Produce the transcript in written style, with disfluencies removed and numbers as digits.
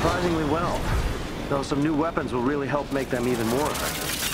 surprisingly well. Though some new weapons will really help make them even more effective.